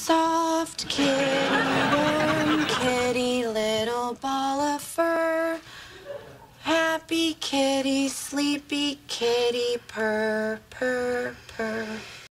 Soft kitty, warm kitty, little ball of fur. Happy kitty, sleepy kitty, purr, purr, purr.